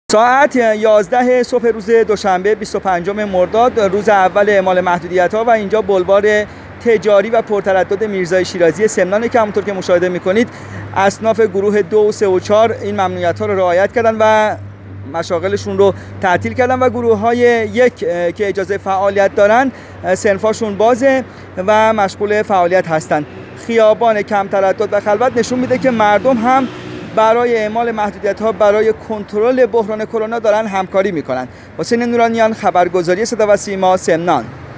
ساعت 11 صبح روز دوشنبه 25 مرداد، روز اول اعمال محدودیت‌ها و اینجا بلوار تجاری و پرتردد میرزای شیرازی سمنانه که همونطور که مشاهده می‌کنید اصناف گروه 2، 3 و 4 این ممنوعیت‌ها رو رعایت کردن و مشاغلشون رو تعطیل کردن و گروه‌های 1 که اجازه فعالیت دارن صنفاشون بازه و مشغول فعالیت هستن. خیابان کم تردد و خلوت نشون میده که مردم هم برای اعمال محدودیت‌ها برای کنترل بحران کرونا دارن همکاری میکنن. حسین نورانیان، خبرگزاری صدا و سیما، سمنان.